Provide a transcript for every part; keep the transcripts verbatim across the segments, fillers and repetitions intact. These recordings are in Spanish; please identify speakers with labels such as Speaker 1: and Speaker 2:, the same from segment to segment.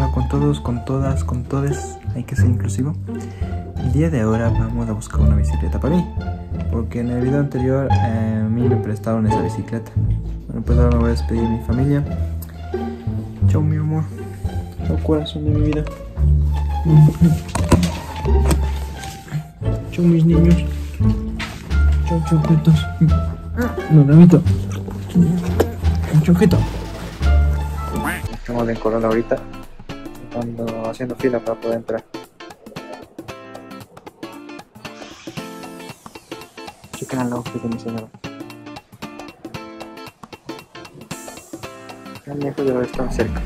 Speaker 1: Bueno, con todos, con todas, con todes, hay que ser inclusivo. El día de ahora vamos a buscar una bicicleta para mí, porque en el video anterior eh, a mí me prestaron esa bicicleta. Bueno, pues ahora me voy a despedir de mi familia. Chao, mi amor. Chao, corazón de mi vida. Chao, mis niños. Chao, chupetos. No, Ramito. Chujito. Estamos en Corona ahorita, estando haciendo fila para poder entrar. Chequen al outfit de mi señora. Tan lejos de lo que están cerca.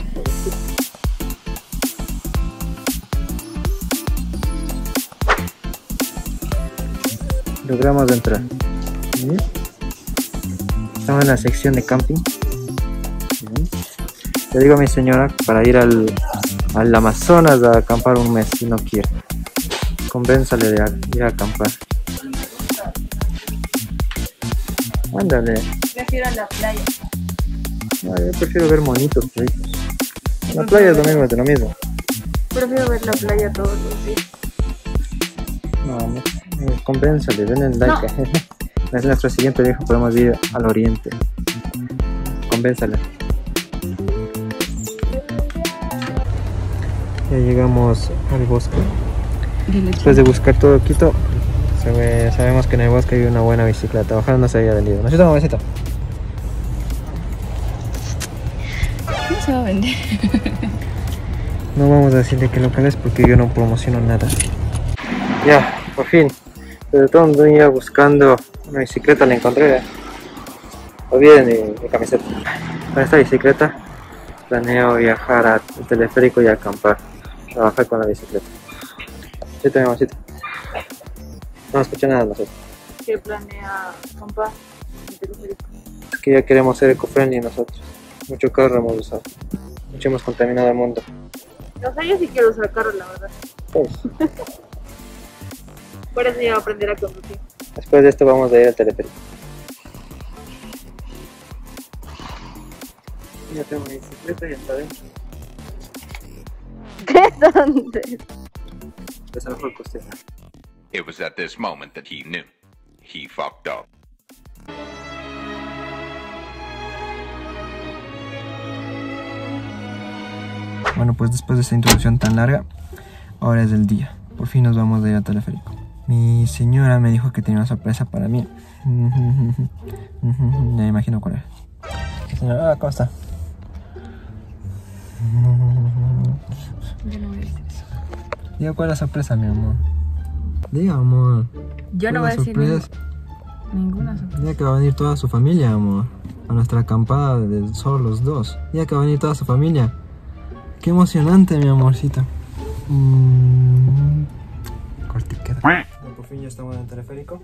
Speaker 1: Logramos entrar. ¿Sí? Estamos en la sección de camping. ¿Sí? Le digo a mi señora para ir al, al Amazonas a acampar un mes si no quiere. Convénzale de a, ir a acampar. Ándale.
Speaker 2: Prefiero la playa.
Speaker 1: No, yo prefiero ver monitos ricos. La playa es lo mismo, es de lo mismo.
Speaker 2: Prefiero ver la playa todos los días.
Speaker 1: No, no, no, convénzale, den el like.
Speaker 2: No.
Speaker 1: Es nuestro siguiente viaje, podemos ir al oriente. Convénzale. Ya llegamos al bosque. Después de buscar todo Quito, sabemos que en el bosque hay una buena bicicleta. Ojalá no se haya vendido. ¿No es cierto, mamacita?
Speaker 2: No se va a vender.
Speaker 1: No vamos a decirle qué local es porque yo no promociono nada. Ya, por fin. Desde todo un día buscando una bicicleta la encontré. Olviden mi, mi camiseta. Con esta bicicleta planeo viajar al teleférico y acampar. Trabajar con la bicicleta. ¿Sí te mamacita? No escuché nada nosotros.
Speaker 2: ¿Qué planea acampar en teleférico?
Speaker 1: Es que ya queremos ser eco-friendly nosotros. Mucho carro hemos usado. Mucho hemos contaminado el mundo.
Speaker 2: O sea, yo sí quiero usar carro, la verdad.
Speaker 1: Pues,
Speaker 2: Por eso yo voy a aprender a conducir.
Speaker 1: después de esto vamos a ir al teleférico. Ya tengo mi bicicleta y está adentro.
Speaker 2: ¿De dónde?
Speaker 1: Es a lo mejor coste.
Speaker 3: It was at this moment that he knew. He fucked up.
Speaker 1: Bueno, pues después de esta introducción tan larga, ahora es el día. Por fin nos vamos a ir al teleférico. Mi señora me dijo que tenía una sorpresa para mí. Ya me imagino cuál es. Señora, ah, ¿cómo está?
Speaker 2: Yo no voy a decir eso.
Speaker 1: Diga cuál es la sorpresa, mi amor. Diga, amor.
Speaker 2: Yo no voy a decir
Speaker 1: sorpresa?
Speaker 2: ninguna sorpresa.
Speaker 1: Diga que va a venir toda su familia, amor. A nuestra acampada de solo los dos. Diga que va a venir toda su familia. Qué emocionante, mi amorcito. Mm. Corte queda. Bueno, por fin ya estamos en el teleférico.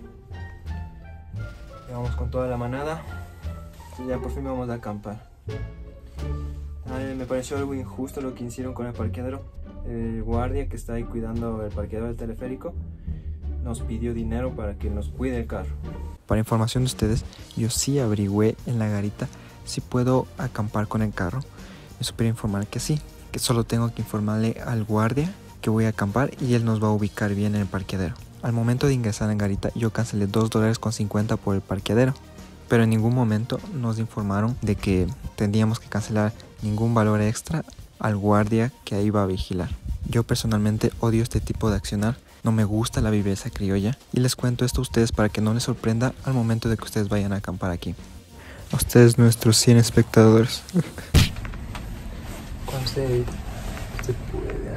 Speaker 1: Ya vamos con toda la manada. Y ya por fin vamos a acampar. Ay, me pareció algo injusto lo que hicieron con el parqueadero. El guardia que está ahí cuidando el parqueadero del teleférico nos pidió dinero para que nos cuide el carro. Para información de ustedes, yo sí averigüé en la garita si puedo acampar con el carro. Me supieron informar que sí, que solo tengo que informarle al guardia que voy a acampar y él nos va a ubicar bien en el parqueadero. Al momento de ingresar en garita, yo cancelé dos dólares con cincuenta por el parqueadero, pero en ningún momento nos informaron de que tendríamos que cancelar ningún valor extra al guardia que ahí va a vigilar. Yo personalmente odio este tipo de accionar, no me gusta la viveza criolla y les cuento esto a ustedes para que no les sorprenda al momento de que ustedes vayan a acampar aquí. A ustedes, nuestros cien espectadores. ¿Cuál se, se puede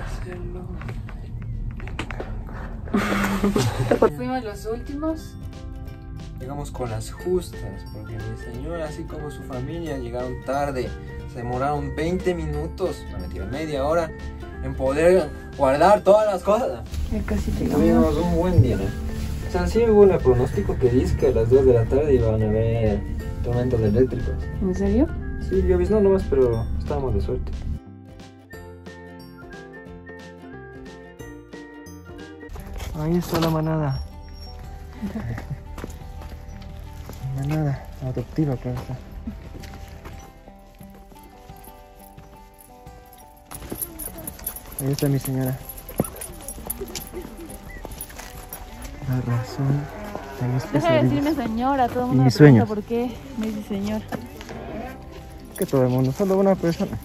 Speaker 1: hacerlo?
Speaker 2: Fuimos los últimos.
Speaker 1: Llegamos con las justas, porque mi señora, así como su familia, llegaron tarde. Se demoraron veinte minutos, no mentira, media hora, en poder guardar todas las cosas.
Speaker 2: Ya casi llegamos.
Speaker 1: Tuvimos un buen día. O sea, sí hubo un pronóstico que dice que a las dos de la tarde iban a haber tormentas eléctricas.
Speaker 2: ¿En serio?
Speaker 1: Sí, lloviznó nomás, pero estábamos de suerte. Ahí está la manada. Manada adoptiva, claro está. Ahí está mi señora. La razón de mis
Speaker 2: Deja de
Speaker 1: pesadillas.
Speaker 2: decirme señora, todo el mundo
Speaker 1: Y
Speaker 2: me
Speaker 1: mis
Speaker 2: pregunta
Speaker 1: sueños.
Speaker 2: por qué me dice señora.
Speaker 1: Que todo el mundo, solo una persona.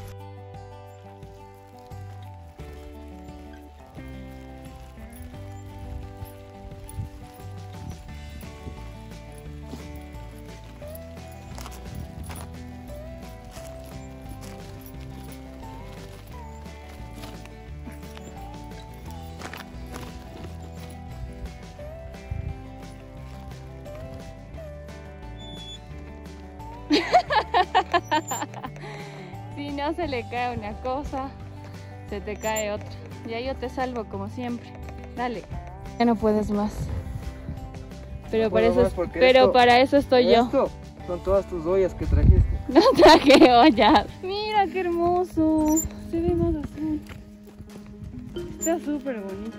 Speaker 2: Si no se le cae una cosa, se te cae otra. Ya yo te salvo como siempre. Dale. Ya no puedes más. Pero,
Speaker 1: No
Speaker 2: para,
Speaker 1: puedo
Speaker 2: eso,
Speaker 1: más
Speaker 2: es-
Speaker 1: porque
Speaker 2: pero
Speaker 1: esto-
Speaker 2: para eso estoy yo.
Speaker 1: Esto son todas tus ollas que trajiste.
Speaker 2: No traje ollas. Mira qué hermoso. Se ve más azul. Está súper bonito.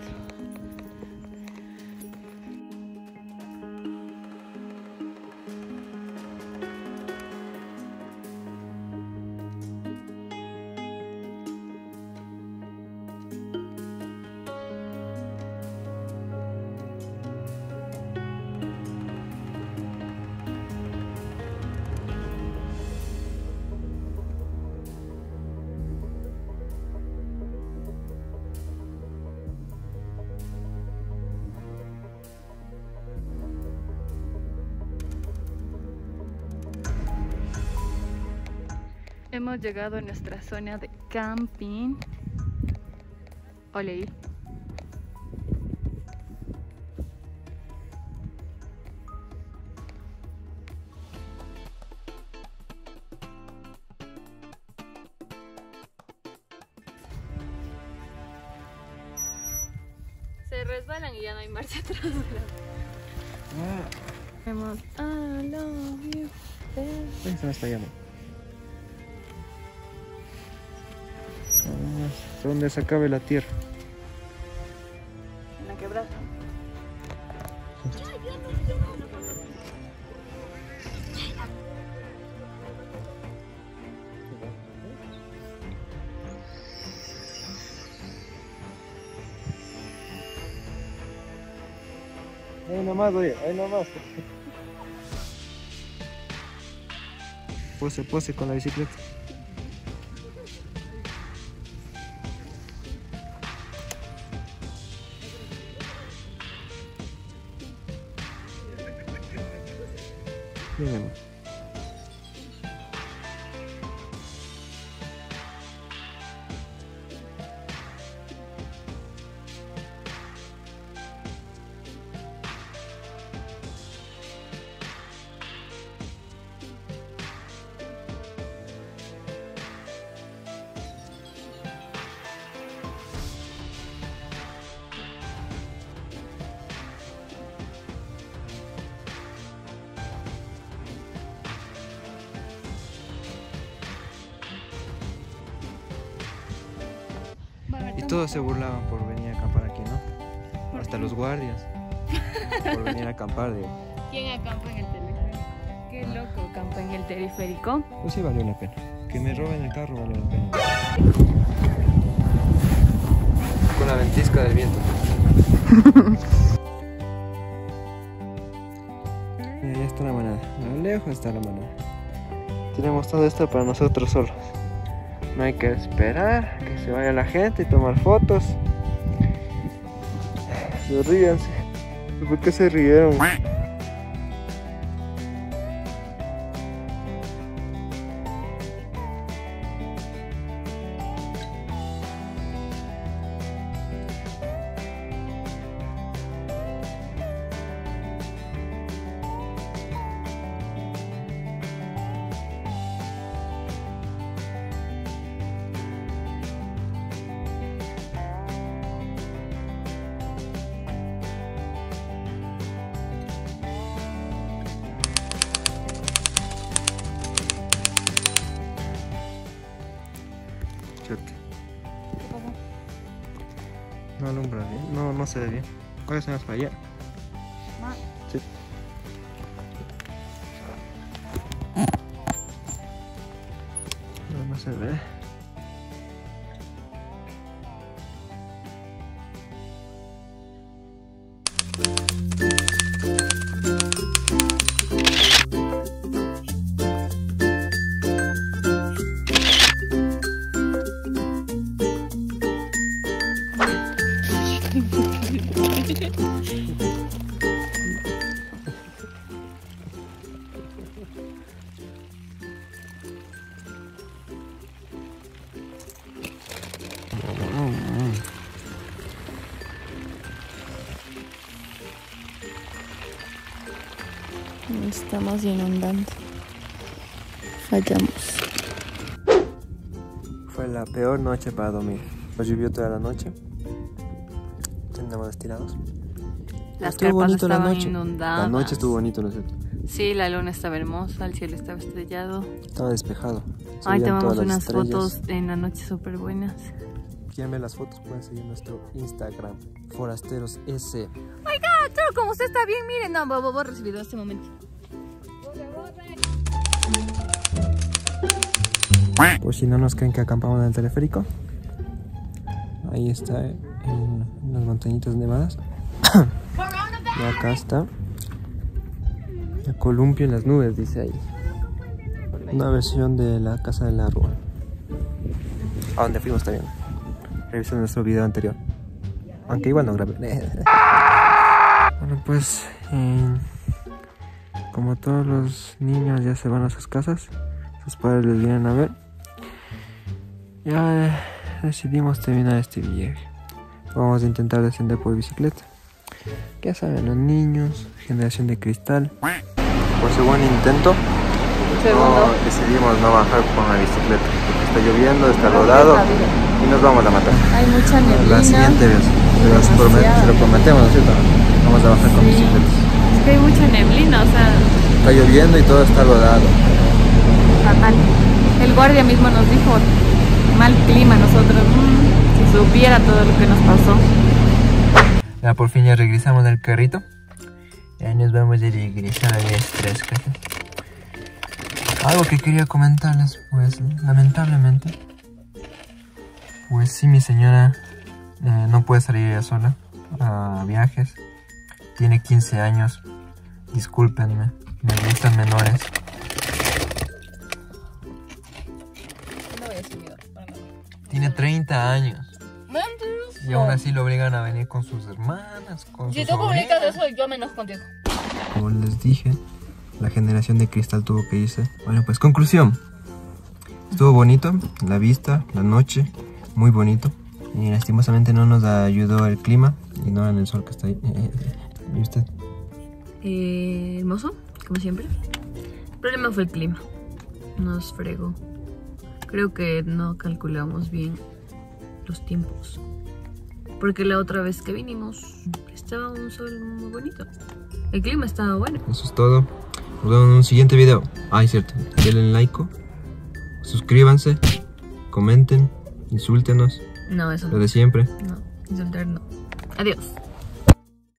Speaker 2: Hemos llegado a nuestra zona de camping. Ole. Se resbalan y ya no hay marcha atrás. Vemos I love you.
Speaker 1: Ahí se me está yendo. Hasta donde se acabe la tierra.
Speaker 2: En la quebrada.
Speaker 1: Ahí nomás, oye, ahí nomás. Pose, pose con la bicicleta. Bien, amor. Y todos se burlaban por venir a acampar aquí, ¿no? Hasta los guardias. Por venir a acampar, digo.
Speaker 2: ¿Quién acampa en el teleférico? Qué loco acampa en el teleférico.
Speaker 1: Pues sí valió la pena. Que me roben el carro valió la pena. Con la ventisca del viento. Mira, ya está la manada. A lo lejos está la manada. Tenemos todo esto para nosotros solos. No hay que esperar que se vaya la gente y tomar fotos. Ríanse. ¿Por qué se rieron? Choque. No alumbra bien, no, no se ve bien. Váyase más para allá. Sí. No, no se ve.
Speaker 2: estamos inundando. Fallamos.
Speaker 1: Fue la peor noche para dormir. Nos llovió toda la noche. Andamos estirados.
Speaker 2: Las
Speaker 1: Estuvo
Speaker 2: carpas
Speaker 1: bonito la
Speaker 2: estaban
Speaker 1: noche.
Speaker 2: inundadas.
Speaker 1: La noche estuvo bonito, ¿no es cierto?
Speaker 2: Sí, la luna estaba hermosa, el cielo estaba estrellado.
Speaker 1: Estaba despejado. Se
Speaker 2: Ay,
Speaker 1: veían
Speaker 2: tomamos
Speaker 1: todas las
Speaker 2: unas
Speaker 1: estrellas.
Speaker 2: fotos en la noche súper buenas.
Speaker 1: Quieren ver las fotos, pueden seguir nuestro Instagram, Forasteros S.
Speaker 2: Oiga, claro, como usted está bien, miren, no, voy, voy a recibir este momento.
Speaker 1: Por si no nos creen que acampamos en el teleférico, ahí está en las montañitas nevadas. Y acá está el columpio en las nubes, dice ahí. Una versión de la casa del árbol. A donde fuimos también. Revisen nuestro video anterior. Aunque igual no grabé. Bueno, pues eh, como todos los niños ya se van a sus casas, sus padres les vienen a ver, ya eh, decidimos terminar este viaje. Vamos a intentar descender por bicicleta. Ya saben, los niños, generación de cristal. Por segundo intento,
Speaker 2: Segundo.
Speaker 1: no, decidimos no bajar con la bicicleta porque está lloviendo, está rodado y nos vamos a matar.
Speaker 2: Hay mucha neblina.
Speaker 1: La siguiente vez, se, los promet- se lo prometemos, ¿no es cierto? Vamos a bajar con
Speaker 2: Sí.
Speaker 1: bicicletas.
Speaker 2: Es que hay mucha neblina, o sea,
Speaker 1: Está lloviendo y todo está rodado.
Speaker 2: fatal. El guardia mismo nos dijo, mal clima, nosotros, mmm, si supiera todo lo que nos pasó.
Speaker 1: Ya por fin ya regresamos del carrito. Ya nos vamos a regresar a las tres casas. Algo que quería comentarles, pues lamentablemente, pues sí, mi señora eh, no puede salir ella sola a viajes. Tiene quince años. Discúlpenme, me gustan menores.
Speaker 2: No voy a decir miedo, para nada.
Speaker 1: Tiene treinta años.
Speaker 2: Mentiroso.
Speaker 1: Y aún así lo obligan a venir con sus hermanas, con
Speaker 2: Si
Speaker 1: sus
Speaker 2: tú publicas
Speaker 1: sobrinas.
Speaker 2: eso, yo menos contigo.
Speaker 1: Como les dije, la generación de cristal tuvo que irse. Bueno, pues conclusión. Estuvo bonito, la vista, la noche, muy bonito. Y lastimosamente no nos ayudó el clima. Y no en el sol que está ahí. ¿Y usted?
Speaker 2: Eh, hermoso, como siempre. El problema fue el clima. Nos fregó. Creo que no calculamos bien los tiempos. Porque la otra vez que vinimos estaba un sol muy bonito. El clima estaba bueno.
Speaker 1: Eso es todo. Nos vemos en un siguiente video. Ah, es cierto. Denle like. Suscríbanse. Comenten. Insúltenos.
Speaker 2: No, eso
Speaker 1: Lo
Speaker 2: no.
Speaker 1: de siempre.
Speaker 2: No, insultar no. Adiós.